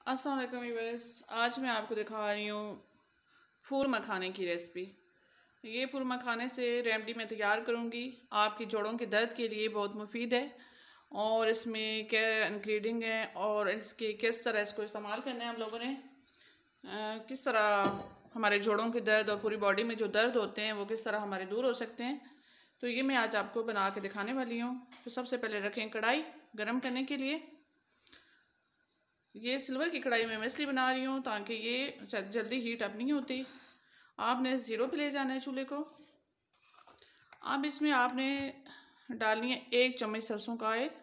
अस्सलाम वालेकुम व्यूअर्स। आज मैं आपको दिखा रही हूँ फूल मखाने की रेसिपी। ये फूल मखाने से रेमडी मैं तैयार करूँगी। आपकी जोड़ों के दर्द के लिए बहुत मुफीद है और इसमें क्या इंग्रेडिएंट है और इसके किस तरह इसको इस्तेमाल करना है हम लोगों ने, किस तरह हमारे जोड़ों के दर्द और पूरी बॉडी में जो दर्द होते हैं वो किस तरह हमारे दूर हो सकते हैं। तो ये मैं आज आपको बना के दिखाने वाली हूँ। तो सबसे पहले रखें कढ़ाई गर्म करने के लिए। ये सिल्वर की कढ़ाई में मैं इसलिए बना रही हूँ ताकि ये जल्दी हीट अप नहीं होती। आपने ज़ीरो पे ले जाना है चूल्हे को। अब इसमें आपने डालनी है 1 चम्मच सरसों का ऑयल,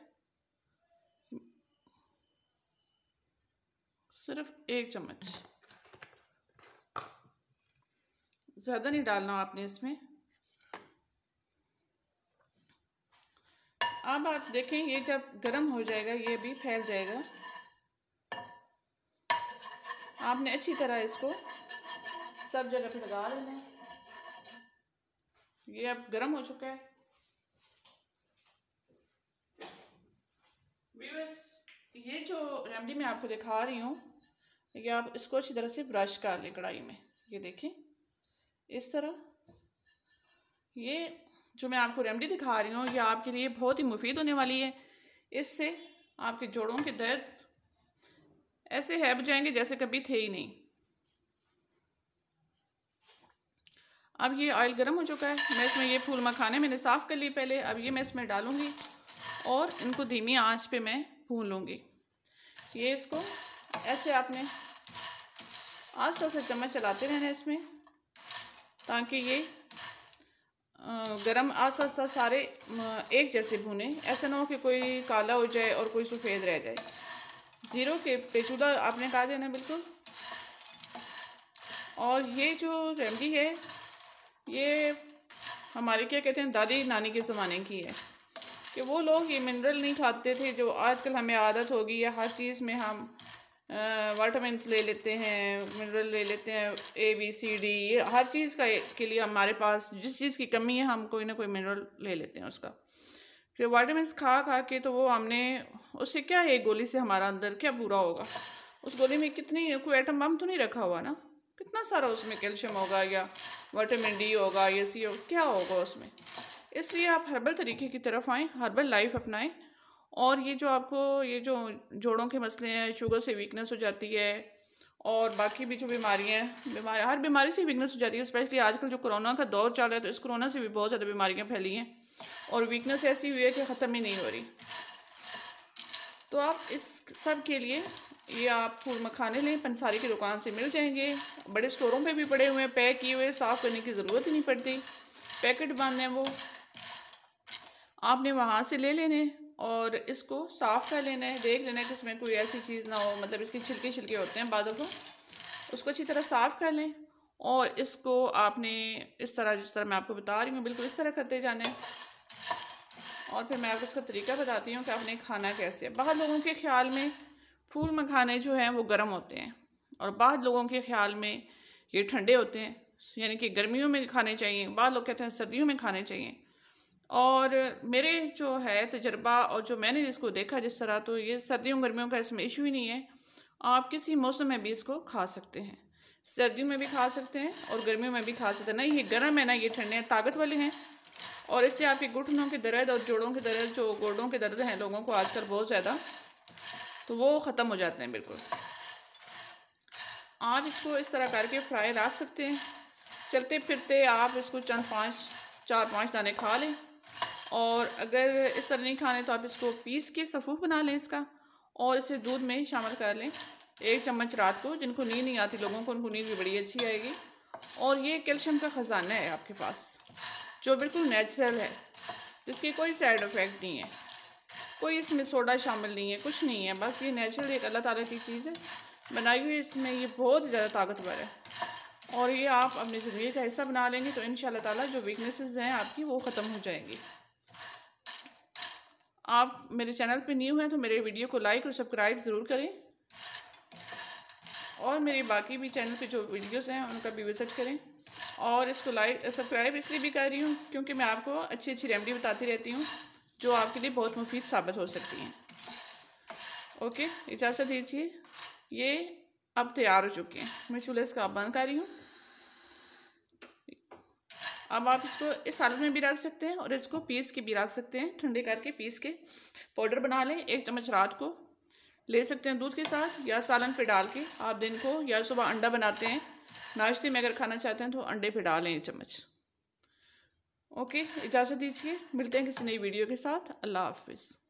सिर्फ 1 चम्मच, ज़्यादा नहीं डालना आपने इसमें। अब आप देखें ये जब गर्म हो जाएगा ये भी फैल जाएगा। आपने अच्छी तरह इसको सब जगह पे लगा लेना है। ये अब गर्म हो चुका है। व्यूअर्स, ये जो रेमडी मैं आपको दिखा रही हूँ ये आप इसको अच्छी तरह से ब्रश कर लें कढ़ाई में। ये देखें इस तरह। ये जो मैं आपको रेमडी दिखा रही हूँ ये आपके लिए बहुत ही मुफीद होने वाली है। इससे आपके जोड़ों के दर्द ऐसे है जाएंगे जैसे कभी थे ही नहीं। अब ये ऑयल गर्म हो चुका है। मैं इसमें ये फूल मखाने मैंने साफ़ कर ली पहले। अब ये मैं इसमें डालूंगी और इनको धीमी आंच पे मैं भून लूँगी। ये इसको ऐसे आपने आस्ते आस्ते चम्मच चलाते रहना है इसमें ताकि ये गरम आस्ता आस्ता सारे एक जैसे भुने। ऐसा ना हो कि कोई काला हो जाए और कोई सफ़ेद रह जाए। ज़ीरो के पे चूल्हा आपने काट देना बिल्कुल। और ये जो रेमडी है ये हमारे क्या कहते हैं दादी नानी के ज़माने की है कि वो लोग ये मिनरल नहीं खाते थे जो आजकल हमें आदत होगी है। हर चीज़ में हम विटामिन्स ले लेते हैं, मिनरल ले लेते हैं, ABCD, ये हर चीज़ के लिए हमारे पास जिस चीज़ की कमी है हम कोई ना कोई मिनरल ले लेते हैं उसका। फिर विटामिन्स खा खा के तो वो हमने उससे क्या है, गोली से हमारा अंदर क्या बुरा होगा। उस गोली में कितनी कोई एटम बम तो नहीं रखा हुआ ना, कितना सारा उसमें कैल्शियम होगा या विटामिन D होगा या C होगा, क्या होगा उसमें। इसलिए आप हर्बल तरीके की तरफ आएँ, हर्बल लाइफ अपनाएं। और ये जो आपको ये जो जोड़ों के मसले हैं, शुगर से वीकनेस हो जाती है और बाकी भी जो बीमारियाँ हैं, हर बीमारी से वीकनेस हो जाती है। स्पेशली आजकल जो कोरोना का दौर चल रहा है तो इस कोरोना से भी बहुत ज़्यादा बीमारियाँ फैली हैं और वीकनेस ऐसी हुई है कि ख़त्म ही नहीं हो रही। तो आप इस सब के लिए ये आप फूल मखाने लें, पंसारी की दुकान से मिल जाएंगे। बड़े स्टोरों पे भी पड़े हुए हैं, पैक किए हुए, साफ़ करने की ज़रूरत ही नहीं पड़ती। पैकेट बंद है वो, आपने वहाँ से ले लेने और इसको साफ़ कर लेना है। देख लेना है कि इसमें कोई ऐसी चीज़ ना हो, मतलब इसके छिलके होते हैं बादों को, उसको अच्छी तरह साफ़ कर लें। और इसको आपने इस तरह जिस तरह मैं आपको बता रही हूँ बिल्कुल इस तरह करते जाना है। और फिर मैं आपको इसका तरीका बताती हूँ कि आपने खाना कैसे है। बाहर लोगों के ख्याल में फूल मखाने जो हैं वो गर्म होते हैं और बाहर लोगों के ख्याल में ये ठंडे होते हैं, यानी कि गर्मियों में खाने चाहिए। बाहर लोग कहते हैं सर्दियों में खाने चाहिए। और मेरे जो है तजर्बा और जो मैंने इसको देखा जिस तरह, तो ये सर्दियों गर्मियों का इसमें इशू ही नहीं है। आप किसी मौसम में भी इसको खा सकते हैं, सर्दियों में भी खा सकते हैं और गर्मियों में भी खा सकते हैं। नहीं ये गर्म है ना ये ठंडे हैं, ताकत वाले हैं। और इससे आपके घुटनों के दर्द और जोड़ों के दर्द, जो गोडों के दर्द हैं लोगों को आजकल बहुत ज़्यादा, तो वो ख़त्म हो जाते हैं बिल्कुल। आप इसको इस तरह करके फ्राई रख सकते हैं। चलते फिरते आप इसको चंद 4-5 दाने खा लें। और अगर इस तरह नहीं खाने तो आप इसको पीस के सफ़ूफ बना लें इसका और इसे दूध में शामिल कर लें 1 चम्मच रात को। जिनको नींद नहीं आती लोगों को, उनको नींद भी बड़ी अच्छी आएगी। और ये कैल्शियम का ख़जाना है आपके पास जो बिल्कुल नेचुरल है, जिसकी कोई साइड इफ़ेक्ट नहीं है, कोई इसमें सोडा शामिल नहीं है, कुछ नहीं है। बस ये नेचुरल एक अल्लाह ताला की चीज़ है बनाई हुई। इसमें ये बहुत ज़्यादा ताकतवर है और ये आप अपनी ज़िंदगी का हिस्सा बना लेंगे तो इंशाल्लाह ताला जो वीकनेसेस हैं आपकी वो ख़त्म हो जाएंगी। आप मेरे चैनल पे न्यू हैं तो मेरे वीडियो को लाइक और सब्सक्राइब ज़रूर करें और मेरे बाकी भी चैनल पे जो वीडियोस हैं उनका भी विज़िट करें। और इसको लाइक सब्सक्राइब इसलिए भी कर रही हूँ क्योंकि मैं आपको अच्छी अच्छी रेमेडी बताती रहती हूँ जो आपके लिए बहुत मुफीद साबित हो सकती हैं। ओके, इजाज़त दीजिए। ये अब तैयार हो चुके हैं। मैं चूल्हे इसका बंद कर रही हूँ। अब आप इसको इस हालत में भी रख सकते हैं और इसको पीस के भी रख सकते हैं, ठंडे करके पीस के पाउडर बना लें। 1 चम्मच रात को ले सकते हैं दूध के साथ या सालन पे डाल के। आप दिन को या सुबह अंडा बनाते हैं नाश्ते में अगर खाना चाहते हैं तो अंडे पे डालें 1 चम्मच। ओके, इजाज़त दीजिए, मिलते हैं किसी नई वीडियो के साथ। अल्लाह हाफिज़।